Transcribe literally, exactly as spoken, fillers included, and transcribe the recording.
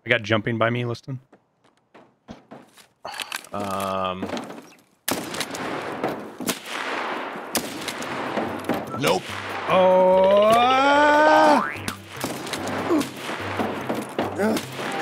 I got jumping by me, Liston. Um. Nope. Oh!